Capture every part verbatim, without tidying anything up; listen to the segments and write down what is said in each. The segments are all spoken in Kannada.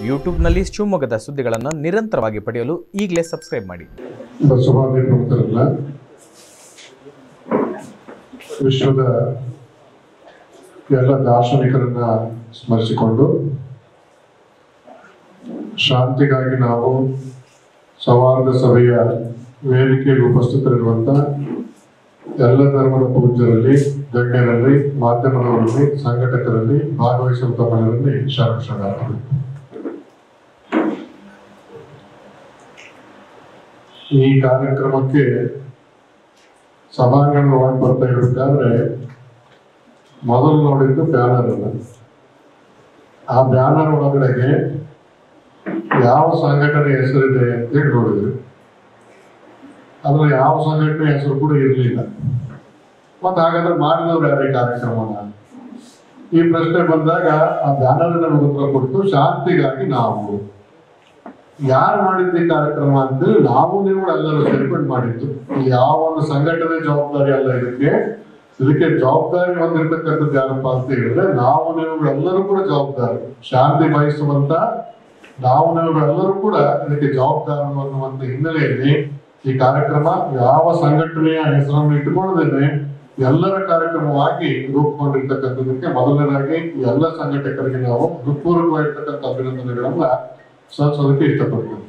ಯೂಟ್ಯೂಬ್ನಲ್ಲಿ ಶಿವಮೊಗ್ಗದ ಸುದ್ದಿಗಳನ್ನು ನಿರಂತರವಾಗಿ ಪಡೆಯಲು ಈಗಲೇ ಸಬ್ಸ್ಕ್ರೈಬ್ ಮಾಡಿ. ಬಸವಾದಿ ಪ್ರಮುಖರಲ್ಲ, ವಿಶ್ವದ ಎಲ್ಲ ದಾರ್ಶನಿಕರನ್ನ ಸ್ಮರಿಸಿಕೊಂಡು ಶಾಂತಿಗಾಗಿ ನಾವು ಸೌಹಾರ್ದ ಸಭೆಯ ವೇದಿಕೆಯಲ್ಲಿ ಉಪಸ್ಥಿತರಿರುವಂತ ಎಲ್ಲ ಧರ್ಮದ ಪೂಜ್ಯರಲ್ಲಿ, ಗಣ್ಯರಲ್ಲಿ, ಮಾಧ್ಯಮದವರಲ್ಲಿ, ಸಂಘಟಕರಲ್ಲಿ, ಭಾಗವಹಿಸುವಂತ ಮನೆಯಲ್ಲಿ ಶರಣಾರ್ಥಿ. ಈ ಕಾರ್ಯಕ್ರಮಕ್ಕೆ ಸಭಾಂಗಣ ಒಳಗೆ ಬರ್ತಾ ಇರಬೇಕಾದ್ರೆ ಮೊದಲು ನೋಡಿದ್ದು ಬ್ಯಾನರ್ ಅಲ್ಲ. ಆ ಬ್ಯಾನರ್ ಒಳಗಡೆಗೆ ಯಾವ ಸಂಘಟನೆ ಹೆಸರಿದೆ ಅಂತೇಳಿ ನೋಡಿದ್ವಿ. ಅದ್ರ ಯಾವ ಸಂಘಟನೆ ಹೆಸರು ಕೂಡ ಇರಲಿಲ್ಲ. ಮತ್ತೆ ಹಾಗಾದ್ರೆ ಮಾಡಿದವ್ರು ಯಾರೇ ಕಾರ್ಯಕ್ರಮನ ಈ ಪ್ರಶ್ನೆ ಬಂದಾಗ ಆ ಬ್ಯಾನರ್ ನಮಗೆ ಉತ್ತರ ಕೊಟ್ಟು ಶಾಂತಿಗಾಗಿ ನಾವು ಯಾರು ಮಾಡಿದ್ದ ಈ ಕಾರ್ಯಕ್ರಮ ಅಂತ ನಾವು ನೀವು ಎಲ್ಲರೂ ಸೇರ್ಕೊಂಡು ಮಾಡಿದ್ದು. ಯಾವ ಒಂದು ಸಂಘಟನೆ ಜವಾಬ್ದಾರಿ ಅಲ್ಲ ಇದಕ್ಕೆ. ಇದಕ್ಕೆ ಜವಾಬ್ದಾರಿ ಹೊಂದಿರ್ತಕ್ಕಂಥದ್ದು ಯಾರಪ್ಪ ಅಂತ ಹೇಳಿದ್ರೆ ನಾವು ನೀವು ಎಲ್ಲರೂ ಕೂಡ ಜವಾಬ್ದಾರಿ. ಶಾಂತಿ ಬಯಸುವಂತ ನಾವು ನೀವು ಎಲ್ಲರೂ ಕೂಡ ಇದಕ್ಕೆ ಜವಾಬ್ದಾರಿ ಅನ್ನುವಂತ ಹಿನ್ನೆಲೆಯಲ್ಲಿ ಈ ಕಾರ್ಯಕ್ರಮ ಯಾವ ಸಂಘಟನೆಯ ಹೆಸರನ್ನು ಇಟ್ಟುಕೊಳ್ಳದೇನೆ ಎಲ್ಲರ ಕಾರ್ಯಕ್ರಮವಾಗಿ ರೂಪುಗೊಂಡಿರ್ತಕ್ಕಂಥದಕ್ಕೆ ಮೊದಲನೇದಾಗಿ ಎಲ್ಲ ಸಂಘಟಕರಿಗೆ ನಾವು ಹೃತ್ಪೂರ್ವಕವಾಗಿರ್ತಕ್ಕಂಥ ಅಭಿನಂದನೆಗಳನ್ನ ಸಲ್ಲಿಸೋದಕ್ಕೆ ಇಷ್ಟಪಡ್ತೀವಿ.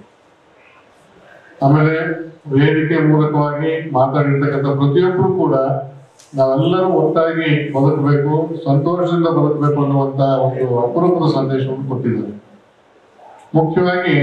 ಆಮೇಲೆ ವೇದಿಕೆ ಮೂಲಕವಾಗಿ ಮಾತಾಡಿರ್ತಕ್ಕಂಥ ಪ್ರತಿಯೊಬ್ಬರು ಕೂಡ ನಾವೆಲ್ಲರೂ ಒಟ್ಟಾಗಿ ಬದುಕಬೇಕು, ಸಂತೋಷದಿಂದ ಬದುಕಬೇಕು ಅನ್ನುವಂತ ಒಂದು ಅಪರೂಪದ ಸಂದೇಶವನ್ನು ಕೊಟ್ಟಿದ್ದಾರೆ. ಮುಖ್ಯವಾಗಿ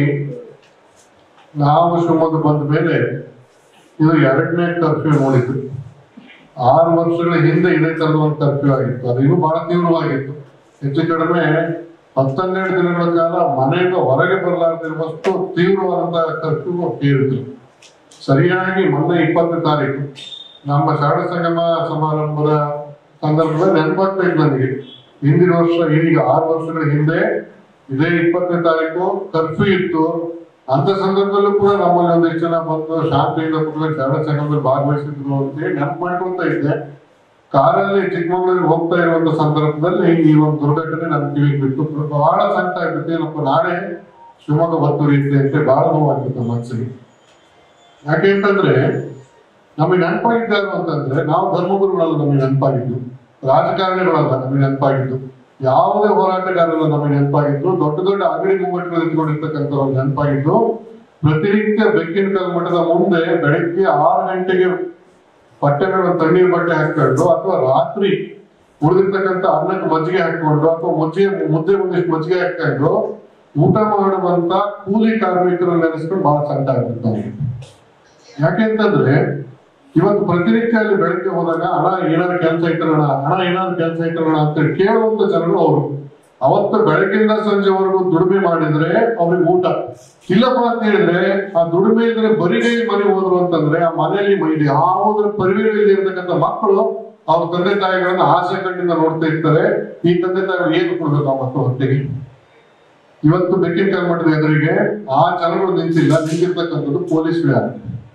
ನಾವು ಶಿವಮೊಗ್ಗ ಬಂದ ಮೇಲೆ ಇದು ಎರಡನೇ ಕರ್ಫ್ಯೂ ನೋಡಿದ್ದು. ಆರು ವರ್ಷಗಳ ಹಿಂದೆ ಇದೇ ತರದ ಒಂದು ಕರ್ಫ್ಯೂ ಆಗಿತ್ತು. ಅದು ಇನ್ನೂ ಬಹಳ ತೀವ್ರವಾಗಿತ್ತು. ಹೆಚ್ಚು ಕಡಿಮೆ ಹತ್ತನ್ನೆರಡು ದಿನಗಳ ಕಾಲ ಮನೆಯಿಂದ ಹೊರಗೆ ಬರಲಾರ್ದಿರುವಷ್ಟು ತೀವ್ರವಾದಂತಹ ಕರ್ಫ್ಯೂ ಹೇರಿದ್ರು. ಸರಿಯಾಗಿ ಮೊನ್ನೆ ಇಪ್ಪತ್ತನೇ ತಾರೀಕು ನಮ್ಮ ಶರಣ ಸಂಗಮ ಸಮಾರಂಭದ ಸಂದರ್ಭದಲ್ಲಿ ನೆನಪಾಗ್ತಾ ಇತ್ತು ನನಗೆ. ಹಿಂದಿನ ವರ್ಷ ಈಗ ಆರು ವರ್ಷಗಳ ಹಿಂದೆ ಇದೇ ಇಪ್ಪತ್ತನೇ ತಾರೀಕು ಕರ್ಫ್ಯೂ ಇತ್ತು. ಅಂತ ಸಂದರ್ಭದಲ್ಲೂ ಕೂಡ ನಮ್ಮಲ್ಲಿ ಒಂದಿಷ್ಟು ಜನ ಬಂದು ಶಾಂತಿಯಿಂದ ಕೂಡಲೇ ಶರಣ ಸಂಗಮದಲ್ಲಿ ಭಾಗವಹಿಸಿದ್ರು ಅಂತ ಹೇಳಿ ನೆನಪು ಮಾಡ್ಕೊಳ್ತಾ ಇದ್ದೆ. ಕಾರಲ್ಲಿ ಚಿಕ್ಕಮಗಳೂರಿಗೆ ಹೋಗ್ತಾ ಇರುವಂತ ಸಂದರ್ಭದಲ್ಲಿ ಈ ಒಂದು ದುರ್ಘಟನೆ ನನ್ನ ಕಿವಿಗೆ ಬಿತ್ತು. ಬಹಳ ಸಂಕಟ ಆಗ್ಬಿಟ್ಟು ಏನಪ್ಪ ನಾಳೆ ಶಿವಮೊಗ್ಗ ಬತ್ತು ರೀತಿ ಅಂತ ಬಹಳ ನೋವಾಗಿತ್ತು ಮನಸ್ಸಿಗೆ. ಯಾಕೆ ಅಂತಂದ್ರೆ ನಮಗೆ ನೆನಪಾಗಿದ್ದಾರು ಅಂತಂದ್ರೆ ನಾವು ಧರ್ಮಗುರುಗಳಲ್ಲ ನಮಗೆ ನೆನಪಾಗಿದ್ದು, ರಾಜಕಾರಣಿಗಳಲ್ಲ ನಮಗೆ ನೆನಪಾಗಿದ್ದು, ಯಾವುದೇ ಹೋರಾಟಗಾರಲ್ಲ ನಮಗೆ ನೆನಪಾಗಿದ್ದು, ದೊಡ್ಡ ದೊಡ್ಡ ಅಂಗಡಿ ಮುಂಗಟ್ಟುಗಳು ಇಟ್ಕೊಂಡಿರ್ತಕ್ಕಂಥವ್ರು ನೆನಪಾಗಿದ್ದು. ಪ್ರತಿನಿತ್ಯ ಬೆಕ್ಕಿನ ಕಲ್ಮಠದ ಮುಂದೆ ಬೆಳಗ್ಗೆ ಆರು ಗಂಟೆಗೆ ಬಟ್ಟೆ ಮೇಲೆ ತಣ್ಣೀರು ಬಟ್ಟೆ ಹಾಕೊಂಡು ಅಥವಾ ರಾತ್ರಿ ಉಳಿದಿರ್ತಕ್ಕಂಥ ಅನ್ನಕ್ಕೆ ಮಜ್ಜಿಗೆ ಹಾಕೊಂಡು ಅಥವಾ ಮಜ್ಜಿಗೆ ಮುದ್ದೆ ಒಂದಿಷ್ಟು ಮಜ್ಜಿಗೆ ಹಾಕೊಂಡು ಊಟ ಮಾಡುವಂತ ಕೂಲಿ ಕಾರ್ಮಿಕರು ನೆನೆಸ್ಕೊಂಡು ಬಹಳ ಸಂಕಟ ಆಗ್ಬಿಡ್ತಾವೆ. ಯಾಕೆ ಅಂತಂದ್ರೆ ಇವತ್ತು ಪ್ರತಿನಿತ್ಯ ಅಲ್ಲಿ ಬೆಳಗ್ಗೆ ಹೋದಾಗ ಹಣ ಏನಾದ್ರು ಕೆಲಸ ಇಟ್ಟರೋಣ ಹಣ ಏನಾದ್ರು ಕೆಲಸ ಇಟ್ಟರೋಣ ಅಂತ ಕೇಳುವಂತ ಜನರು ಅವರು. ಅವತ್ತು ಬೆಳಗ್ಗಿಂದ ಸಂಜೆವರೆಗೂ ದುಡಿಮೆ ಮಾಡಿದ್ರೆ ಅವ್ರಿಗೆ ಊಟ ಇಲ್ಲಪ್ಪ ಅಂತ ಹೇಳಿದ್ರೆ ಆ ದುಡಿಮೆ ಇದ್ರೆ ಬರಿಗೈ ಮನೆ ಹೋದ್ರು ಅಂತಂದ್ರೆ ಆ ಮನೆಯಲ್ಲಿ ಮೈಲಿ ಯಾವುದ್ರ ಪರಿವೇಳದಲ್ಲಿ ಇರ್ತಕ್ಕಂಥ ಮಕ್ಕಳು ಅವ್ರ ತಂದೆ ತಾಯಿಗಳನ್ನ ಆಸೆ ಕಣ್ಣಿಂದ ನೋಡ್ತಾ ಇರ್ತಾರೆ. ಈ ತಂದೆ ತಾಯಿಗಳು ಏನು ಕೊಡ್ಬೇಕು ಆ ಮಕ್ಕಳು ಹೊಟ್ಟೆಗೆ? ಇವತ್ತು ಬೆಕ್ಕಿನ ಕಲ್ಮಠದ ಎದುರಿಗೆ ಆ ಜನಗಳು ನಿಂತಿಲ್ಲ, ನಿಂತಿರ್ತಕ್ಕಂಥದ್ದು ಪೊಲೀಸ್ ವ್ಯಾನ್.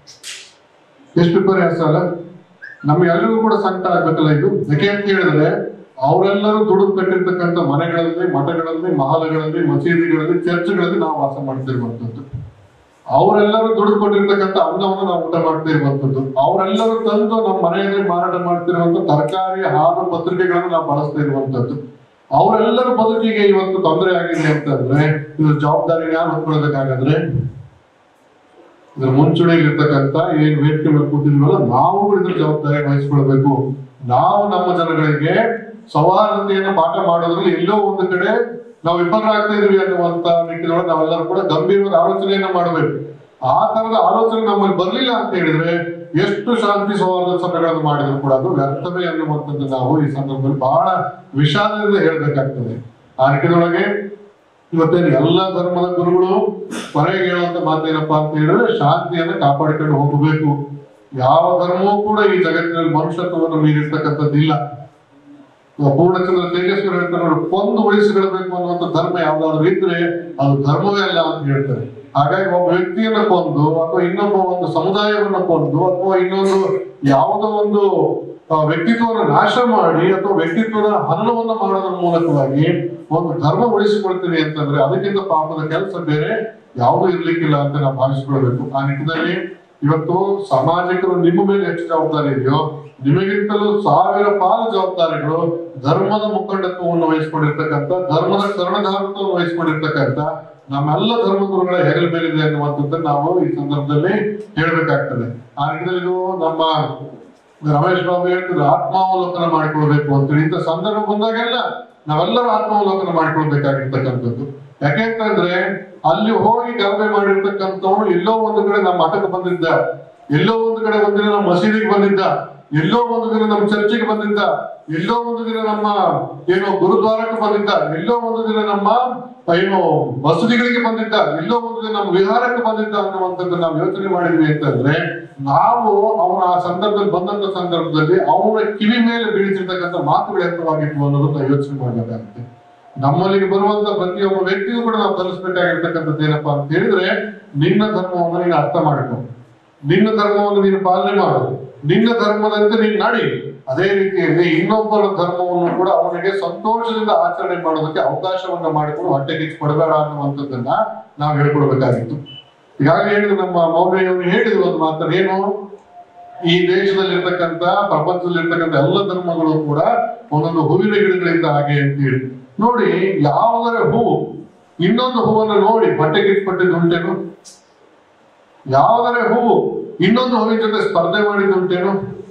ಎಷ್ಟು ವಿಪರ್ಯಾಸ ಅಲ್ಲ. ನಮ್ಗೆಲ್ಲರಿಗೂ ಕೂಡ ಸಂಕಟ ಆಗ್ಬೇಕಲ್ಲ ಇದು. ಯಾಕೆ ಅಂತ ಹೇಳಿದ್ರೆ ಅವರೆಲ್ಲರೂ ದುಡಿದು ಕಟ್ಟಿರ್ತಕ್ಕಂಥ ಮನೆಗಳಲ್ಲಿ, ಮಠಗಳಲ್ಲಿ, ಮಹಲಗಳಲ್ಲಿ, ಮಸೀದಿಗಳಲ್ಲಿ, ಚರ್ಚ್ಗಳಲ್ಲಿ ನಾವು ವಾಸ ಮಾಡ್ತಿರುವಂತದ್ದು. ಅವರೆಲ್ಲರೂ ದುಡಿದು ಕೊಟ್ಟಿರ್ತಕ್ಕಂಥ ಅನ್ನವನ್ನು ನಾವು ಊಟ ಮಾಡ್ತಾ ಇರುವಂತದ್ದು. ಅವರೆಲ್ಲರೂ ತಂದು ನಮ್ಮ ಮನೆಯಲ್ಲಿ ಮಾರಾಟ ಮಾಡ್ತಿರುವಂತ ತರಕಾರಿ, ಹಾಲು, ಪತ್ರಿಕೆಗಳನ್ನು ನಾವು ಬಳಸ್ತಾ ಇರುವಂತದ್ದು. ಅವರೆಲ್ಲರ ಬದುಕಿಗೆ ಇವತ್ತು ತೊಂದರೆ ಆಗಿದೆ ಅಂತಂದ್ರೆ ಇದ್ರ ಜವಾಬ್ದಾರಿ ಯಾರು ಹೊತ್ಕೊಳ್ಬೇಕಾಗಂದ್ರೆ ಇದ್ರ ಮುಂಚೂಣಿಯಲ್ಲಿ ಇರ್ತಕ್ಕಂಥ ಏನ್ ವೇದಿಕೆ ಮೇಲೆ ಕೂತಿದ್ವಲ್ಲ ನಾವು ಇದ್ರ ಜವಾಬ್ದಾರಿ ವಹಿಸ್ಕೊಳ್ಬೇಕು. ನಾವು ನಮ್ಮ ಜನಗಳಿಗೆ ಸೌಹಾರ್ದತೆಯನ್ನು ಪಾಠ ಮಾಡೋದ್ರಲ್ಲಿ ಎಲ್ಲೋ ಒಂದು ಕಡೆ ನಾವು ವಿಫಲರಾಗ್ತಾ ಇದೀವಿ ಅನ್ನುವಂತ ನಿಟ್ಟಿನೊಳಗೆ ನಾವೆಲ್ಲರೂ ಕೂಡ ಗಂಭೀರವಾದ ಆಲೋಚನೆಯನ್ನ ಮಾಡಬೇಕು. ಆ ತರದ ಆಲೋಚನೆ ನಮ್ಮಲ್ಲಿ ಬರ್ಲಿಲ್ಲ ಅಂತ ಹೇಳಿದ್ರೆ ಎಷ್ಟು ಶಾಂತಿ ಸೌಹಾರ್ದ ಸಭೆಗಳನ್ನು ಮಾಡಿದ್ರು ಕೂಡ ಅದು ವ್ಯರ್ಥವೇ ಅನ್ನುವಂಥದ್ದು ನಾವು ಈ ಸಂದರ್ಭದಲ್ಲಿ ಬಹಳ ವಿಷಾದದಿಂದ ಹೇಳ್ಬೇಕಾಗ್ತದೆ. ಆ ನಿಟ್ಟಿನೊಳಗೆ ಇವತ್ತೇನು ಎಲ್ಲ ಧರ್ಮದ ಗುರುಗಳು ಕೊನೆಗೆ ಹೇಳುವಂತ ಮಾತೇನಪ್ಪಾ ಅಂತ ಹೇಳಿದ್ರೆ ಶಾಂತಿಯನ್ನ ಕಾಪಾಡಿಕೊಂಡು ಹೋಗಬೇಕು. ಯಾವ ಧರ್ಮವೂ ಕೂಡ ಈ ಜಗತ್ತಿನಲ್ಲಿ ಮನುಷ್ಯತ್ವವನ್ನು ಮೀರಿರ್ತಕ್ಕಂಥದ್ದಿಲ್ಲ. ಪೂರ್ಣಚಂದ್ರ ತೇಜಸ್ವಿ ಹೇಳ್ತಾರೆ, ಕೊಂದು ಉಳಿಸಿಕೊಳ್ಳಬೇಕು ಅನ್ನುವಂಥ ಧರ್ಮ ಯಾವ್ದಾದ್ರು ಇದ್ರೆ ಅದು ಧರ್ಮವೇ ಅಲ್ಲ ಅಂತ ಹೇಳ್ತಾರೆ. ಹಾಗಾಗಿ ಒಬ್ಬ ವ್ಯಕ್ತಿಯನ್ನ ಕೊಂದು ಅಥವಾ ಇನ್ನೊಬ್ಬ ಒಂದು ಸಮುದಾಯವನ್ನ ಕೊಂದು ಅಥವಾ ಇನ್ನೊಂದು ಯಾವುದೋ ಒಂದು ವ್ಯಕ್ತಿತ್ವವನ್ನು ನಾಶ ಮಾಡಿ ಅಥವಾ ವ್ಯಕ್ತಿತ್ವದ ಹನನವನ್ನ ಮಾಡೋದ್ರ ಮೂಲಕವಾಗಿ ಒಂದು ಧರ್ಮ ಉಳಿಸಿಕೊಳ್ತೀನಿ ಅಂತಂದ್ರೆ ಅದಕ್ಕಿಂತ ಪಾಪದ ಕೆಲಸ ಬೇರೆ ಯಾವುದೂ ಇರ್ಲಿಕ್ಕಿಲ್ಲ ಅಂತ ನಾವು ಭಾವಿಸ್ಕೊಳ್ಬೇಕು. ಆ ನಿಟ್ಟಿನಲ್ಲಿ ಇವತ್ತು ಸಾಮಾಜಿಕರು ನಿಮ್ಮ ಮೇಲೆ ಎಷ್ಟು ಜವಾಬ್ದಾರಿ ಇದೆಯೋ ನಿಮಗಿಂತಲೂ ಸಾವಿರ ಪಾಲು ಜವಾಬ್ದಾರಿಗಳು ಧರ್ಮದ ಮುಖಂಡತ್ವವನ್ನು ವಹಿಸ್ಕೊಂಡಿರ್ತಕ್ಕಂಥ, ಧರ್ಮದ ಕರ್ಣಧಾರತ್ವವನ್ನು ವಹಿಸ್ಕೊಂಡಿರ್ತಕ್ಕಂಥ ನಮ್ಮೆಲ್ಲ ಧರ್ಮಗುರುಗಳ ಹೆಗಲ ಮೇಲಿದೆ ಅನ್ನುವಂಥದ್ದನ್ನು ನಾವು ಈ ಸಂದರ್ಭದಲ್ಲಿ ಹೇಳ್ಬೇಕಾಗ್ತದೆ. ಆ ನಿಟ್ಟಿನಲ್ಲಿ ಇದು ನಮ್ಮ ರಮೇಶ್ ಬಾಬು ಹೇಳ್ತಿದ್ರು ಆತ್ಮಾವಲೋಕನ ಮಾಡ್ಕೊಳ್ಬೇಕು ಅಂತೇಳಿ. ಇಂಥ ಸಂದರ್ಭ ಬಂದಾಗೆಲ್ಲ ನಾವೆಲ್ಲರೂ ಆತ್ಮಾವಲೋಕನ ಮಾಡ್ಕೊಳ್ಬೇಕಾಗಿರ್ತಕ್ಕಂಥದ್ದು. ಯಾಕೆಂತಂದ್ರೆ ಅಲ್ಲಿ ಹೋಗಿ ಗಲಭೆ ಮಾಡಿರ್ತಕ್ಕಂಥವ್ರು ಎಲ್ಲೋ ಒಂದು ಕಡೆ ನಮ್ಮ ಮಠಕ್ಕೆ ಬಂದಿದ್ದ, ಎಲ್ಲೋ ಒಂದು ಕಡೆ ಒಂದಿನ ನಮ್ಮ ಮಸೀದಿಗೆ ಬಂದಿದ್ದ, ಎಲ್ಲೋ ಒಂದು ದಿನ ನಮ್ಮ ಚರ್ಚಿಗೆ ಬಂದಿದ್ದ, ಎಲ್ಲೋ ಒಂದು ದಿನ ನಮ್ಮ ಏನೋ ಗುರುದ್ವಾರಕ್ಕೆ ಬಂದಿದ್ದ, ಎಲ್ಲೋ ಒಂದು ದಿನ ನಮ್ಮ ಏನೋ ಮಸೂದಿಗಳಿಗೆ ಬಂದಿದ್ದ, ಎಲ್ಲೋ ಒಂದು ದಿನ ನಮ್ಮ ವಿಹಾರಕ್ಕೆ ಬಂದಿದ್ದ ಅನ್ನುವಂಥದ್ದು ನಾವು ಯೋಚನೆ ಮಾಡಿದ್ವಿ ಅಂತಂದ್ರೆ ನಾವು ಅವನ ಆ ಸಂದರ್ಭದಲ್ಲಿ ಬಂದಂತ ಸಂದರ್ಭದಲ್ಲಿ ಅವನ ಕಿವಿ ಮೇಲೆ ಬೀಳಿಸಿರ್ತಕ್ಕಂಥ ಮಾತುಗಳು ಎತ್ತವಾಗಿದ್ವು ಅನ್ನೋದನ್ನ ಯೋಚನೆ ಮಾಡಬೇಕಾಗುತ್ತೆ. ನಮ್ಮಲ್ಲಿಗೆ ಬರುವಂತ ಪ್ರತಿಯೊಬ್ಬ ವ್ಯಕ್ತಿಗೂ ಕೂಡ ನಾವು ಕಲಿಸ್ಬೇಕಾಗಿರ್ತಕ್ಕಂಥದ್ದು ಏನಪ್ಪಾ ಅಂತ ಹೇಳಿದ್ರೆ, ನಿನ್ನ ಧರ್ಮವನ್ನು ನೀನು ಅರ್ಥ ಮಾಡಿಕೊ, ನಿನ್ನ ಧರ್ಮವನ್ನು ನೀನು ಪಾಲನೆ ಮಾಡು, ನಿನ್ನ ಧರ್ಮದಂತೆ ನೀನು ನಡಿ. ಅದೇ ರೀತಿಯಲ್ಲಿ ಇನ್ನೊಬ್ಬರ ಧರ್ಮವನ್ನು ಕೂಡ ಅವನಿಗೆ ಸಂತೋಷದಿಂದ ಆಚರಣೆ ಮಾಡೋದಕ್ಕೆ ಅವಕಾಶವನ್ನ ಮಾಡಿಕೊಂಡು ಹೊಟ್ಟೆ ಕಿಚ್ಚು ಪಡಬೇಡ ಅನ್ನುವಂಥದ್ದನ್ನ ನಾವು ಹೇಳ್ಕೊಡ್ಬೇಕಾಗಿತ್ತು. ಈಗಾಗಲೇ ಹೇಳಿದ್ರು ನಮ್ಮ ಮೌಲ್ಯವರು ಹೇಳಿದ್ರು ಒಂದು ಮಾತನ್ನು, ಏನು ಈ ದೇಶದಲ್ಲಿರ್ತಕ್ಕಂಥ ಪ್ರಪಂಚದಲ್ಲಿರ್ತಕ್ಕಂಥ ಎಲ್ಲ ಧರ್ಮಗಳು ಕೂಡ ಒಂದೊಂದು ಹೂವಿನ ಗಿಡಗಳಿಂದ ಹಾಗೆ ಅಂತ ಹೇಳಿ. ನೋಡಿ, ಯಾವುದರ ಹೂವು ಇನ್ನೊಂದು ಹೂವನ್ನು ನೋಡಿ ಹೊಟ್ಟೆ ಕಿಚ್ಚು ಪಟ್ಟಿದ್ದು ಉಂಟೇನು? ಯಾವುದರ ಹೂವು ಇನ್ನೊಂದು ಹೂವಿನ ಜೊತೆ ಸ್ಪರ್ಧೆ ಮಾಡಿದ್ದುಂಟೇನು?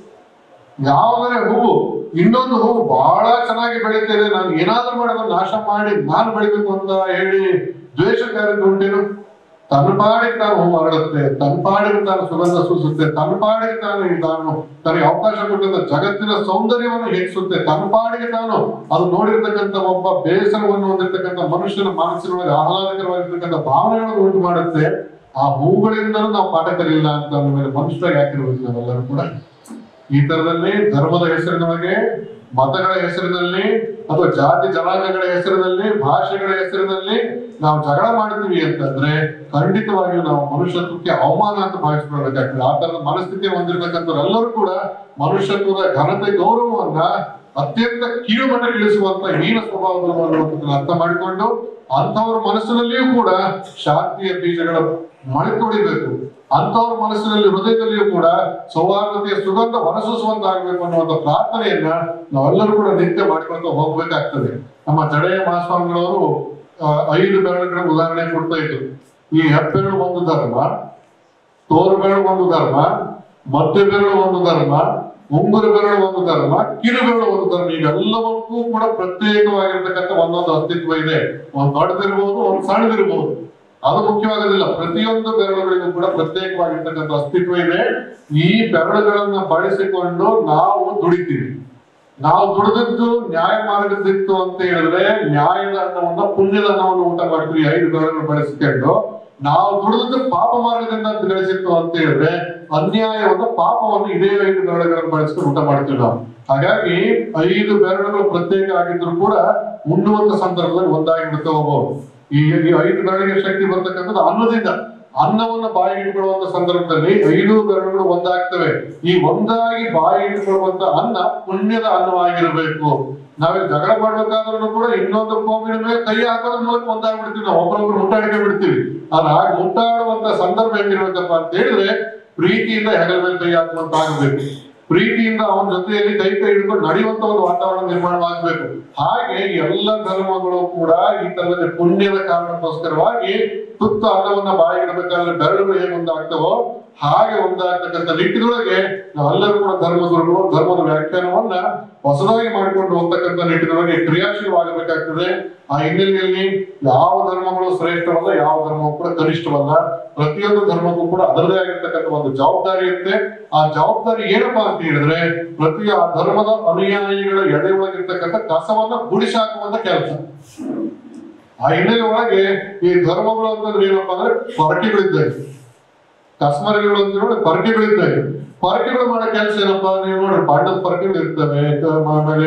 ಯಾವುದರ ಹೂವು ಇನ್ನೊಂದು ಹೂವು ಬಹಳ ಚೆನ್ನಾಗಿ ಬೆಳೀತಿದೆ, ನಾನು ಏನಾದ್ರೂ ಮಾಡಿ ಅದನ್ನು ನಾಶ ಮಾಡಿ ನಾನು ಬೆಳಿಬೇಕು ಅಂತ ಹೇಳಿ ದ್ವೇಷಕಾರಿದ್ದು ಉಂಟೇನು? ತನ್ನ ಪಾಡಿಗೆ ತಾನು ಹೂವು ಹರಡುತ್ತೆ, ತನ್ನ ಪಾಡಿಗೆ ತಾನು ಸುಗಂಧ ಸೂಸುತ್ತೆ, ತನ್ನ ಪಾಡಿಗೆ ತಾನು ತಾನು ತನಗೆ ಅವಕಾಶ ಕೊಟ್ಟಂತ ಜಗತ್ತಿನ ಸೌಂದರ್ಯವನ್ನು ಹೆಚ್ಚಿಸುತ್ತೆ, ತನ್ನ ಪಾಡಿಗೆ ತಾನು ಅದು ನೋಡಿರ್ತಕ್ಕಂಥ ಒಬ್ಬ ಬೇಸರವನ್ನು ಹೊಂದಿರ್ತಕ್ಕಂಥ ಮನುಷ್ಯನ ಮನಸ್ಸಿನೊಳಗೆ ಆಹ್ಲಾದಕರವಾಗಿರ್ತಕ್ಕಂಥ ಭಾವನೆಗಳನ್ನು ಉಂಟು ಮಾಡುತ್ತೆ. ಆ ಹೂಗಳಿಂದಲೂ ನಾವು ಪಾಠ ಕಲಿಯಿಲ್ಲ ಅಂತ ಅಂದ್ಮೇಲೆ ಮನುಷ್ಯರಾಗಿ ಹಾಕಿರ್ಬೋದು ನಾವೆಲ್ಲರೂ ಕೂಡ. ಈ ತರದಲ್ಲಿ ಧರ್ಮದ ಹೆಸರಿನೊಳಗೆ, ಮತಗಳ ಹೆಸರಿನಲ್ಲಿ ಅಥವಾ ಜಾತಿ ಜನಾಂಗಗಳ ಹೆಸರಿನಲ್ಲಿ, ಭಾಷೆಗಳ ಹೆಸರಿನಲ್ಲಿ ನಾವು ಜಗಳ ಮಾಡ್ತೀವಿ ಅಂತಂದ್ರೆ ಖಂಡಿತವಾಗಿಯೂ ನಾವು ಮನುಷ್ಯತ್ವಕ್ಕೆ ಅವಮಾನ ಅಂತ ಭಾವಿಸ್ಕೊಳ್ಬೇಕಾಗ್ತದೆ. ಆ ತರದ ಮನಸ್ಥಿತಿ ಹೊಂದಿರತಕ್ಕಂಥವ್ರೆಲ್ಲರೂ ಕೂಡ ಮನುಷ್ಯತ್ವದ ಘನತೆ ಗೌರವವನ್ನ ಅತ್ಯಂತ ಕೀಳು ಮಟ್ಟಕ್ಕೆ ಇಳಿಸುವಂತ ಹೀನ ಸ್ವಭಾವಗಳು ಅನ್ನುವಂಥದ್ದನ್ನ ಅರ್ಥ ಮಾಡಿಕೊಂಡು ಅಂಥವ್ರ ಮನಸ್ಸಿನಲ್ಲಿಯೂ ಕೂಡ ಶಾಂತಿಯ ಬೀಜಗಳ ಮೊಳಕೆ ಅಂಥವ್ರ ಮನಸ್ಸಿನಲ್ಲಿ ಹೃದಯದಲ್ಲಿಯೂ ಕೂಡ ಸೌಹಾರ್ದತೆಯ ಸುಗಂಧ ಹೊರಸೂಸುವಂತಾಗಬೇಕು ಅನ್ನುವಂಥ ಪ್ರಾರ್ಥನೆಯನ್ನ ನಾವೆಲ್ಲರೂ ಕೂಡ ನಿತ್ಯ ಮಾಡ್ಕೊಳ್ತಾ ಹೋಗ್ಬೇಕಾಗ್ತದೆ. ನಮ್ಮ ಜಡೆಯ ಮಹಾಸ್ವಾಮಿಗಳವರು ಐದು ಬೆರಳುಗಳ ಉದಾಹರಣೆ ಕೊಡ್ತಾ ಇದ್ರು. ಈ ಹೆಬ್ಬೆರಳು ಒಂದು ಧರ್ಮ, ತೋರು ಬೆರಳು ಒಂದು ಧರ್ಮ, ಮಧ್ಯ ಬೆರಳು ಒಂದು ಧರ್ಮ, ಉಂಗುರ ಬೆರಳು ಒಂದು ಧರ್ಮ, ಕಿರು ಬೆರಳು ಒಂದು ಧರ್ಮ. ಇವೆಲ್ಲವಕ್ಕೂ ಕೂಡ ಪ್ರತ್ಯೇಕವಾಗಿರ್ತಕ್ಕಂಥ ಒಂದೊಂದು ಅಸ್ತಿತ್ವ ಇದೆ. ಒಂದು ದೊಡ್ಡದಿರ್ಬೋದು, ಒಂದು ಸಣ್ಣದಿರ್ಬೋದು, ಅದು ಮುಖ್ಯವಾಗೋದಿಲ್ಲ. ಪ್ರತಿಯೊಂದು ಬೆರಳುಗಳಿಗೂ ಕೂಡ ಪ್ರತ್ಯೇಕವಾಗಿರ್ತಕ್ಕಂಥ ಅಸ್ತಿತ್ವ ಇದೆ. ಈ ಬೆರಳುಗಳನ್ನ ಬಳಸಿಕೊಂಡು ನಾವು ದುಡಿತೀವಿ. ನಾವು ದುಡಿದದ್ದು ನ್ಯಾಯ ಮಾರ್ಗದಿತ್ತು ಅಂತ ಹೇಳಿದ್ರೆ ನ್ಯಾಯದ ಅನ್ನವನ್ನ ಪುಣ್ಯದ ಅನ್ನವನ್ನು ಊಟ ಮಾಡ್ತೀವಿ ಐದು ಬೆರಳುಗಳನ್ನು ಬಳಸಿಕೊಂಡು. ನಾವು ದುಡಿದದ್ದು ಪಾಪ ಮಾರ್ಗದಿಂದ ಗಳಿಸಿತ್ತು ಅಂತ ಹೇಳಿದ್ರೆ ಅನ್ಯಾಯವನ್ನು, ಪಾಪವನ್ನು ಇದೇ ಐದು ಬೆರಳುಗಳನ್ನು ಬಳಸಿಕೊಂಡು ಊಟ ಮಾಡ್ತೀವಿ ನಾವು. ಹಾಗಾಗಿ ಐದು ಬೆರಳುಗಳು ಪ್ರತ್ಯೇಕ ಆಗಿದ್ರು ಕೂಡ ಉಣ್ಣುವಂತ ಸಂದರ್ಭದಲ್ಲಿ ಒಂದಾಗಿಬಿಡುತ್ತೆ ಹೋಗ್ಬೋದು. ಈ ಐದು ಬೆರಳಿಗೆ ಶಕ್ತಿ ಬರ್ತಕ್ಕಂಥದ್ದು ಅನ್ನದಿಂದ. ಅನ್ನವನ್ನು ಬಾಯಿ ಇಟ್ಕೊಳ್ಳುವಂತ ಸಂದರ್ಭದಲ್ಲಿ ಐದು ಬೆರಳುಗಳು ಒಂದಾಗ್ತವೆ. ಈ ಒಂದಾಗಿ ಬಾಯಿ ಇಟ್ಕೊಳ್ಳುವಂತ ಅನ್ನ ಪುಣ್ಯದ ಅನ್ನವಾಗಿರ್ಬೇಕು. ನಾವೇ ಜಗಳ ಮಾಡ್ಬೇಕಾದ್ರೂ ಕೂಡ ಇನ್ನೊಂದು ಕೋಮಿನ ಮೇಲೆ ಕೈ ಹಾಕೋದ್ರ ಮೂಲಕ ಒಂದಾಗ್ಬಿಡ್ತೀವಿ. ನಾವು ಒಬ್ಬರೊಬ್ರು ಮುಟ್ಟಾಡಿಕೆ ಬಿಡ್ತೀವಿ. ಅದ್ ಹಾಗೆ ಮುಟ್ಟಾಡುವಂತ ಸಂದರ್ಭ ಹೆಂಗಿರ್ಬೇಕಪ್ಪ ಅಂತ ಹೇಳಿದ್ರೆ ಪ್ರೀತಿಯಿಂದ ಹೆಗಲ ಮೇಲೆ ಕೈ ಹಾಕುವಂತ ಆಗಬೇಕು. ಪ್ರೀತಿಯಿಂದ ಅವನ ಜೊತೆಯಲ್ಲಿ ಕೈ ಕೈ ಹಿಡ್ಕೊಂಡು ನಡೆಯುವಂತ ಒಂದು ವಾತಾವರಣ ನಿರ್ಮಾಣವಾಗಬೇಕು. ಹಾಗೆ ಎಲ್ಲ ಧರ್ಮಗಳು ಕೂಡ ಈ ತರದಲ್ಲಿ ಪುಣ್ಯದ ಕಾರಣಕ್ಕೋಸ್ಕರವಾಗಿ ತುತ್ತ ಅನ್ನವನ್ನ ಬಾಯಿಗಿಡಬೇಕಾದ್ರೆ ಬೆರಳುಗಳು ಹೇಗೆ ಒಂದಾಗ್ತವೋ ಹಾಗೆ ಒಂದಾಗ್ತಕ್ಕಂಥ ನಿಟ್ಟಿನೊಳಗೆ ನಾವೆಲ್ಲರೂ ಕೂಡ ಧರ್ಮಗುರುಗಳು ಧರ್ಮದ ವ್ಯಾಖ್ಯಾನವನ್ನ ಹೊಸದಾಗಿ ಮಾಡಿಕೊಂಡು ಹೋಗ್ತಕ್ಕಂಥ ನಿಟ್ಟಿನೊಳಗೆ ಕ್ರಿಯಾಶೀಲವಾಗಬೇಕಾಗ್ತದೆ. ಆ ಹಿನ್ನೆಲೆಯಲ್ಲಿ ಯಾವ ಧರ್ಮಗಳು ಶ್ರೇಷ್ಠವಲ್ಲ, ಯಾವ ಧರ್ಮವು ಕೂಡ ಕನಿಷ್ಠವಲ್ಲ. ಪ್ರತಿಯೊಂದು ಧರ್ಮಕ್ಕೂ ಕೂಡ ಅದರದೇ ಆಗಿರ್ತಕ್ಕಂಥ ಒಂದು ಜವಾಬ್ದಾರಿ ಇರುತ್ತೆ. ಆ ಜವಾಬ್ದಾರಿ ಏನಪ್ಪಾ ಅಂತ ಹೇಳಿದ್ರೆ ಪ್ರತಿ ಆ ಧರ್ಮದ ಅನುಯಾಯಿಗಳ ಎದೆ ಒಳಗಿರ್ತಕ್ಕಂಥ ಕಸವನ್ನ ಗುಡಿಸಾಕುವಂತ ಕೆಲಸ. ಆ ಹಿನ್ನೆಲೆ ಒಳಗೆ ಈ ಧರ್ಮಗಳು ಅಂತಂದ್ರೆ ಏನಪ್ಪಾ ಅಂದ್ರೆ ಪರಕೆಗಳಿದ್ದಾಗ, ಕಸ್ಮರಿಗಳು ಅಂತ ನೋಡಿ ಪರಕೆಗಳಿದ್ದಾಗ, ಪರಕೆಗಳು ಮಾಡೋ ಕೆಲಸ ಏನಪ್ಪಾ ನೀವು ನೋಡ್ರಿ, ಪಾಂಡದ ಪರಕೆಗಳು ಇರ್ತವೆ, ಆಮೇಲೆ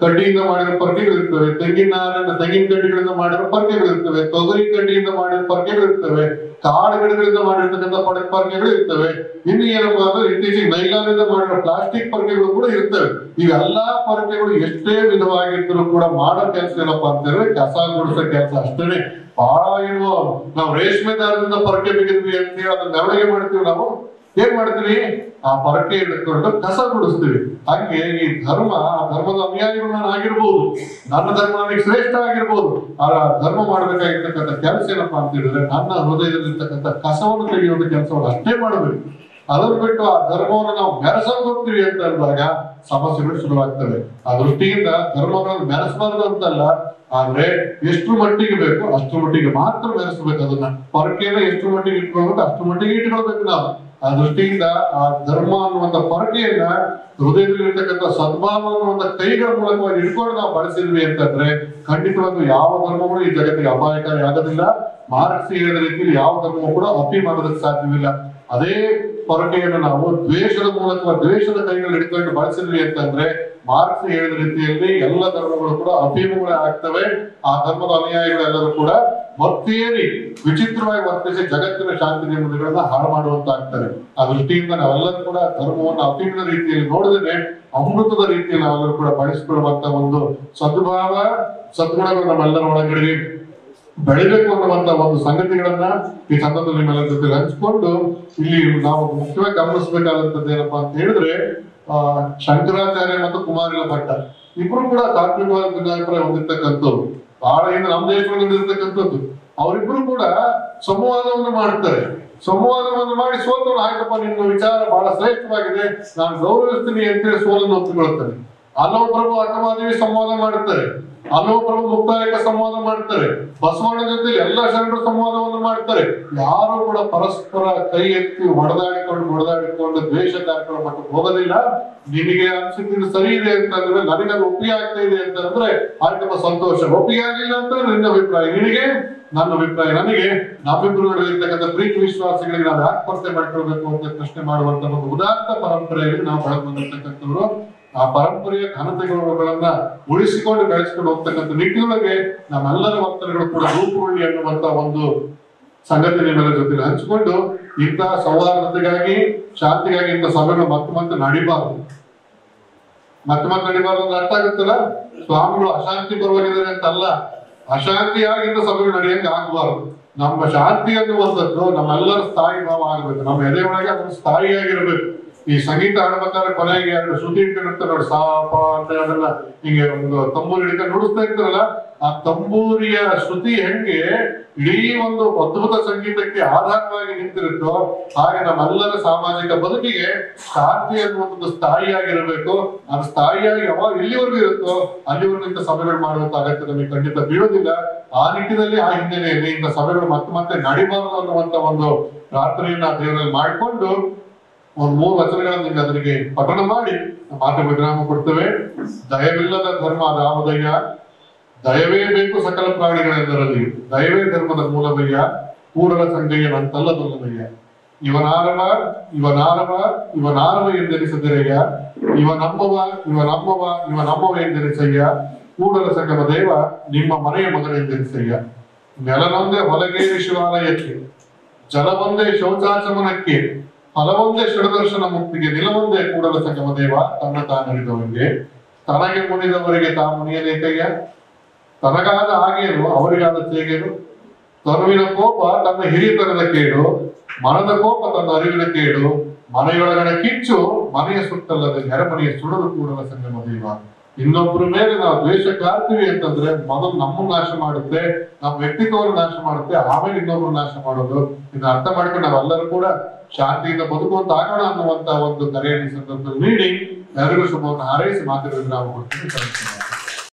ಕಡ್ಡಿಯಿಂದ ಮಾಡಿದ ಪೊರಕೆಗಳಿರ್ತವೆ, ತೆಂಗಿನ ನಾರಿನ ತೆಂಗಿನ ಕಡ್ಡಿಗಳಿಂದ ಮಾಡಿದ ಪೊರಕೆಗಳಿರ್ತವೆ, ತೊಗರಿ ಕಡ್ಡಿಯಿಂದ ಮಾಡಿದ ಪೊರಕೆಗಳಿರ್ತವೆ, ಕಾಡು ಗಿಡಗಳಿಂದ ಮಾಡಿರ್ತಕ್ಕಂಥ ಪಡಕ ಪೊರಕೆಗಳು ಇರ್ತವೆ. ಇನ್ನು ಏನಪ್ಪಾ ಅಂದ್ರೆ ಇತ್ತೀಚೆಗೆ ನೈಲಾನಿಂದ ಮಾಡಿರೋ ಪ್ಲಾಸ್ಟಿಕ್ ಪೊರಕೆಗಳು ಕೂಡ ಇರ್ತವೆ. ಇವೆಲ್ಲಾ ಪೊರಕೆಗಳು ಎಷ್ಟೇ ವಿಧವಾಗಿದ್ರು ಕೂಡ ಮಾಡೋ ಕೆಲಸ ಏನಪ್ಪಾ ಅಂತ ಹೇಳಿದ್ರೆ ಕಸ ಗುಡಿಸೋ ಕೆಲಸ ಅಷ್ಟೇನೆ. ಬಹಳ ಏನು ನಾವು ರೇಷ್ಮೆ ದಾರದಿಂದ ಪೊರಕೆ ಬಿಗಿದ್ವಿ ಅಂತ ಹೇಳಿ ಅದನ್ನ ಮೆರವಣಿಗೆ ಮಾಡ್ತೀವಿ. ನಾವು ಏನ್ ಮಾಡ್ತೀವಿ, ಆ ಪೊರಕೆ ಹಿಡ್ಕೊಂಡು ಕಸ ಗುಡಿಸ್ತೀವಿ. ಹಂಗೆ ಈ ಧರ್ಮ, ಆ ಧರ್ಮದ ಅನುಯಾಯಿಗಳು ನಾನು ಆಗಿರ್ಬೋದು, ನನ್ನ ಧರ್ಮ ನನಗೆ ಶ್ರೇಷ್ಠ ಆಗಿರ್ಬೋದು, ಆ ಧರ್ಮ ಮಾಡ್ಬೇಕಾಗಿರ್ತಕ್ಕಂಥ ಕೆಲಸ ಏನಪ್ಪಾ ಅಂತ ಹೇಳಿದ್ರೆ ನನ್ನ ಹೃದಯದಲ್ಲಿರ್ತಕ್ಕಂಥ ಕಸವನ್ನು ತೆಗೆಯುವಂತ ಕೆಲಸವನ್ನು ಅಷ್ಟೇ ಮಾಡಬೇಕು. ಅದನ್ನು ಬಿಟ್ಟು ಆ ಧರ್ಮವನ್ನು ನಾವು ಮೆರೆಸೋಕೆ ಹೋಗ್ತೀವಿ ಅಂತ ಅಂದಾಗ ಸಮಸ್ಯೆಗಳು ಶುರುವಾಗ್ತವೆ. ಆ ದೃಷ್ಟಿಯಿಂದ ಧರ್ಮಗಳನ್ನು ಮೆರೆಸಬಾರ್ದು ಅಂತಲ್ಲ, ಆದ್ರೆ ಎಷ್ಟು ಮಟ್ಟಿಗೆ ಬೇಕು ಅಷ್ಟು ಮಟ್ಟಿಗೆ ಮಾತ್ರ ಮೆರೆಸಬೇಕು. ಅದನ್ನ ಪೊರಕೆನ ಎಷ್ಟು ಮಟ್ಟಿಗೆ ಇಟ್ಕೊಳ್ಬೇಕು ಅಷ್ಟು ಮಟ್ಟಿಗೆ ಇಟ್ಕೊಳ್ಬೇಕು ನಾವು. ಆ ದೃಷ್ಟಿಯಿಂದ ಆ ಧರ್ಮ ಅನ್ನುವಂಥ ಪೊರಕೆಯನ್ನ ಹೃದಯದಲ್ಲಿರ್ತಕ್ಕಂಥ ಸದ್ಭಾವ ಅನ್ನುವಂಥ ಕೈಗಳ ಮೂಲಕವಾಗಿ ಇಟ್ಕೊಂಡು ನಾವು ಬಳಸಿದ್ವಿ ಅಂತಂದ್ರೆ ಖಂಡಿತವಾಗ್ಲೂ ಯಾವ ಧರ್ಮಗಳು ಈ ಜಗತ್ತಿಗೆ ಅಪಾಯಕಾರಿ ಆಗೋದಿಲ್ಲ. ಮಾರ್ಕ್ಸ್ ಹೇಳಿದ ರೀತಿಯಲ್ಲಿ ಯಾವ ಧರ್ಮವೂ ಕೂಡ ಅಪಿ ಮಾಡೋದಕ್ಕೆ ಸಾಧ್ಯವಿಲ್ಲ. ಅದೇ ಪೊರಕೆಯನ್ನು ನಾವು ದ್ವೇಷದ ಮೂಲಕ ದ್ವೇಷದ ಕೈಗಳು ಹಿಡ್ಕೊಂಡು ಬಳಸಿದ್ವಿ ಅಂತಂದ್ರೆ ಮಾರ್ಕ್ಸ್ ಹೇಳಿದ ರೀತಿಯಲ್ಲಿ ಎಲ್ಲ ಧರ್ಮಗಳು ಕೂಡ ಅಭಿಮುಖಗಳೇ ಆಗ್ತವೆ. ಆ ಧರ್ಮದ ಅನುಯಾಯಿಗಳೆಲ್ಲರೂ ಕೂಡ ಮತ್ತೇರಿ ವಿಚಿತ್ರವಾಗಿ ವರ್ತಿಸಿ ಜಗತ್ತಿನ ಶಾಂತಿ ನೆಮ್ಮದಿಗಳನ್ನ ಹಾಳು ಮಾಡುವಂತ ಆಗ್ತಾರೆ. ಆ ದೃಷ್ಟಿಯಿಂದ ನಾವೆಲ್ಲರೂ ಕೂಡ ಧರ್ಮವನ್ನು ಅಭಿಮುಖ ರೀತಿಯಲ್ಲಿ ನೋಡಿದ್ರೆ ಅಮೃತದ ರೀತಿಯಲ್ಲಿ ನಾವೆಲ್ಲರೂ ಕೂಡ ಬಳಸಿಕೊಳ್ಳುವಂತ ಒಂದು ಸದ್ಭಾವ ಸದ್ಗುಣಗಳು ನಮ್ಮೆಲ್ಲರ ಒಳಗಡೆ ಬೆಳಿಬೇಕು ಅನ್ನುವಂತ ಒಂದು ಸಂಗತಿಗಳನ್ನ ಈ ಸಂದರ್ಭದಲ್ಲಿ ನಿಮ್ಮೆಲ್ಲರ ಜೊತೆ ಹಂಚಿಕೊಂಡು ಇಲ್ಲಿ ನಾವು ಮುಖ್ಯವಾಗಿ ಗಮನಿಸಬೇಕಾದಂತದ್ದು ಏನಪ್ಪಾ ಅಂತ ಹೇಳಿದ್ರೆ ಆ ಶಂಕರಾಚಾರ್ಯ ಮತ್ತು ಕುಮಾರಿಲ ಭಟ್ಟ ಇಬ್ರು ಕೂಡ ತಾತ್ವಿಕವಾದ ಭಿನ್ನಾಭಿಪ್ರಾಯ ಹೊಂದಿರ್ತಕ್ಕಂಥವ್ರು. ಬಹಳ ಹಿಂದೆ ನಮ್ಮ ದೇಶದಲ್ಲಿ ಇರ್ತಕ್ಕಂಥದ್ದು. ಅವರಿಬ್ರು ಕೂಡ ಸಂವಾದವನ್ನು ಮಾಡ್ತಾರೆ. ಸಂವಾದವನ್ನು ಮಾಡಿ ಸೋತವನ್ನು ಆಯ್ತಪ್ಪ ನಿಮ್ಮ ವಿಚಾರ ಬಹಳ ಶ್ರೇಷ್ಠವಾಗಿದೆ, ನಾನು ಗೌರವಿಸ್ತೀನಿ ಅಂತೇಳಿ ಸೋಲನ್ನು ಒಪ್ಪಿಕೊಳ್ತಾರೆ. ಹಲವು ಪ್ರಭು ಅಕ್ಕಮಾದೇವಿ ಸಂವಾದ ಮಾಡುತ್ತಾರೆ, ಹಲವು ಪ್ರಭು ಮುಕ್ತಾಯಕ ಸಂವಾದ ಮಾಡ್ತಾರೆ, ಬಸವಣ್ಣ ಜೊತೆ ಎಲ್ಲ ಶರಣರು ಸಂವಾದವನ್ನು ಮಾಡ್ತಾರೆ. ಯಾರು ಕೂಡ ಪರಸ್ಪರ ಕೈ ಎತ್ತಿ ಹೊಡೆದಾಡಿಕೊಂಡು ಹೊಡೆದಾಡಿಕೊಂಡು ದ್ವೇಷ ಕಾರ್ಯಕ್ರಮ ಮಟ್ಟಕ್ಕೆ ಹೋಗೋದಿಲ್ಲ. ನಿನಗೆ ಅನ್ಸಿದ್ದು ಸರಿ ಇದೆ ಅಂತಂದ್ರೆ, ನನಗೆ ಅದು ಒಪ್ಪಿಗೆ ಆಗ್ತಾ ಇದೆ ಅಂತಂದ್ರೆ ಆಯ್ತಪ್ಪ ಸಂತೋಷ, ಒಪ್ಪಿಗೆ ಆಗಿಲ್ಲ ಅಂತ ನಿನ್ನ ಅಭಿಪ್ರಾಯ ನಿನಗೆ, ನನ್ನ ಅಭಿಪ್ರಾಯ ನನಗೆ, ನಮ್ಮಿಬ್ಬರು ಇರ್ತಕ್ಕಂಥ ಪ್ರೀತಿ ವಿಶ್ವಾಸಗಳಿಗೆ ನಾವು ಯಾಕೆ ಸ್ಪರ್ಧೆ ಮಾಡ್ಕೊಳ್ಬೇಕು ಅಂತ ಪ್ರಶ್ನೆ ಮಾಡುವಂತ ಒಂದು ಉದಾತ್ತ ಪರಂಪರೆಯಲ್ಲಿ ನಾವು ಬೆಳೆದು ಬಂದಿರ್ತಕ್ಕಂಥವ್ರು. ಆ ಪರಂಪರೆಯ ಘನತೆಗಳನ್ನ ಉಳಿಸಿಕೊಂಡು ಬೆಳೆಸಿಕೊಂಡು ಹೋಗ್ತಕ್ಕಂಥ ನಿಟ್ಟಿನೊಳಗೆ ನಮ್ಮೆಲ್ಲರ ವರ್ತನೆಗಳು ಕೂಡ ರೂಪುಗೊಳ್ಳಿ ಅನ್ನುವಂತ ಒಂದು ಸಂಗತಿ ನಿಮ್ಮೆಲ್ಲರ ಜೊತೆ ಹಂಚಿಕೊಂಡು ಇಂತಹ ಸೌಹಾರ್ದತೆಗಾಗಿ ಶಾಂತಿಗಾಗಿ ಇಂಥ ಸಭೆಗಳು ಮತ್ತೆ ಮತ್ತೆ ನಡಿಬಾರದು. ಮತ್ತೆ ಮತ್ತೆ ನಡಿಬಾರ್ದು ಅಂದ್ರೆ ಅರ್ಥ ಆಗುತ್ತಲ್ಲ, ಸ್ವಾಮಿಗಳು ಅಶಾಂತಿ ಪರವಾಗಿದ್ದಾರೆ ಅಂತ ಅಲ್ಲ, ಅಶಾಂತಿಯಾಗಿ ಇಂಥ ಸಭೆಗಳು ನಡೆಯಂಗೆ ಆಗಬಾರ್ದು. ನಮ್ಮ ಶಾಂತಿ ಅನ್ನುವಂಥದ್ದು ನಮ್ಮೆಲ್ಲರ ಸ್ಥಾಯಿ ಭಾವ ಆಗಬೇಕು. ನಮ್ಮ ಎದೆ ಒಳಗೆ ಅದನ್ನು ಸ್ಥಾಯಿಯಾಗಿರ್ಬೇಕು. ಈ ಸಂಗೀತ ಹಾಡ್ಬೇಕಾದ್ರೆ ಕೊನೆಗೆ ಎರಡು ಶ್ರುತಿ ಇಟ್ಕೊಂಡಿರ್ತಾರೆ ನೋಡಿ, ಸಾಪ ಅಂತ ಅದನ್ನ ಹಿಂಗೆ ಒಂದು ತಂಬೂರಿ ಹಿಡ್ಕೊಂಡು ನುಡಿಸ್ತಾ ಇರ್ತಾರಲ್ಲ, ಆ ತಂಬೂರಿಯ ಶ್ರುತಿ ಹೆಂಗೆ ಇಡೀ ಒಂದು ಅದ್ಭುತ ಸಂಗೀತಕ್ಕೆ ಆಧಾರವಾಗಿ ನಿಂತಿರುತ್ತೋ ಹಾಗೆ ನಮ್ಮೆಲ್ಲರ ಸಾಮಾಜಿಕ ಬದುಕಿಗೆ ಶಾಂತಿ ಅನ್ನುವಂಥದ್ದು ಸ್ಥಾಯಿಯಾಗಿರ್ಬೇಕು. ಅದು ಸ್ಥಾಯಿಯಾಗಿ ಯಾವಾಗ ಎಲ್ಲಿವರೆಗೂ ಇರುತ್ತೋ ಅಲ್ಲಿವರೆಗೂ ಇಂಥ ಸಭೆಗಳು ಮಾಡುವಂತ ಅಗತ್ಯ ನಮಗೆ ಖಂಡಿತ ಬೀಳೋದಿಲ್ಲ. ಆ ನಿಟ್ಟಿನಲ್ಲಿ ಆ ಹಿನ್ನೆಲೆಯಲ್ಲಿ ಇಂಥ ಸಭೆಗಳು ಮತ್ತೆ ಮತ್ತೆ ನಡಿಬಾರದು ಅನ್ನುವಂತ ಒಂದು ಪ್ರಾರ್ಥನೆಯನ್ನ ದೇವರಲ್ಲಿ ಮಾಡಿಕೊಂಡು ಒಂದ್ ಮೂರು ವಚನಗಳನ್ನು ನಿಮ್ಗೆ ಅದರಿಗೆ ಪಠಣ ಮಾಡಿ ಮಾತು ವಿರಾಮ ಕೊಡ್ತೇವೆ. ದಯವಿಲ್ಲದ ಧರ್ಮ ರಾಮದಯ್ಯ, ದಯವೇ ಬೇಕು ಸಕಲ ಪ್ರಾಣಿಗಳೆಂದರಲ್ಲಿ, ದಯವೇ ಧರ್ಮದ ಮೂಲವಯ್ಯ, ಕೂಡಲ ಸಂಗಯ್ಯ ನಂತಲ್ಲದಲ್ಲದಯ್ಯ. ಇವನಾರವ ಇವನಾರವ ಇವನಾರವ ಎಂದೆನಿಸದಿರಯ್ಯ, ಇವನಮ್ಮವ ಇವನಮ್ಮವ ಇವನಮ್ಮವ ಎಂದೆನಿಸಯ್ಯ, ಕೂಡಲ ಸಂಗಮ ದೇವ ನಿಮ್ಮ ಮನೆಯ ಮಗನೆಂದೆನಿಸಯ್ಯ. ನೆಲನೊಂದೇ ಹೊಲಗೇರಿ ಶಿವಾಲಯಕ್ಕೆ, ಜಲವೊಂದೇ ಶೌಚಾಚಮನಕ್ಕೆ, ಫಲವೊಂದೇ ಷಡದರ್ಶನ ಮುಕ್ತಿಗೆ, ನಿಲವೊಂದೇ ಕೂಡಲ ಸಂಗಮ ದೇವ ತನ್ನ ತಾನರಿದವನಿಗೆ, ತನಗೆ ಮುನಿದವರಿಗೆ ತಾ ಮುನಿಯಲೇಕಯ್ಯ, ತನಗಾದ ಆಗೇನು ಅವರಿಗಾದ ತೇಗೇನು, ತನುವಿನ ಕೋಪ ತನ್ನ ಹಿರಿತನದ ಕೇಡು, ಮನದ ಕೋಪ ತನ್ನ ಅರಿವಿನ ಕೇಡು, ಮನೆಯೊಳಗಡೆ ಕಿಚ್ಚು ಮನೆಯ ಸುತ್ತಲ್ಲದೆ ನೆರೆಮನೆಯ ಸುಡಲು ಕೂಡಲ ಸಂಗಮ ದೇವ. ಇನ್ನೊಬ್ಬರ ಮೇಲೆ ನಾವು ದ್ವೇಷ ಕಾಡ್ತೀವಿ ಅಂತಂದ್ರೆ ಮೊದಲು ನಮ್ಮನ್ನು ನಾಶ ಮಾಡುತ್ತೆ, ನಮ್ಮ ವ್ಯಕ್ತಿತ್ವವನ್ನು ನಾಶ ಮಾಡುತ್ತೆ, ಆಮೇಲೆ ಇನ್ನೊಬ್ರು ನಾಶ ಮಾಡೋದು. ಇದನ್ನ ಅರ್ಥ ಮಾಡ್ಕೊಂಡು ನಾವೆಲ್ಲರೂ ಕೂಡ ಶಾಂತಿಯಿಂದ ಬದುಕುವಂತ ಆಗೋಣ ಅನ್ನುವಂತ ಒಂದು ಕರೆಯನ್ನು ಸಂದರ್ಭದಲ್ಲಿ ನೀಡಿ ಎಲ್ಲರಿಗೂ ಶುಭವನ್ನು ಹಾರೈಸಿ ಮಾತಾಡಿದ್ರೆ ನಾವು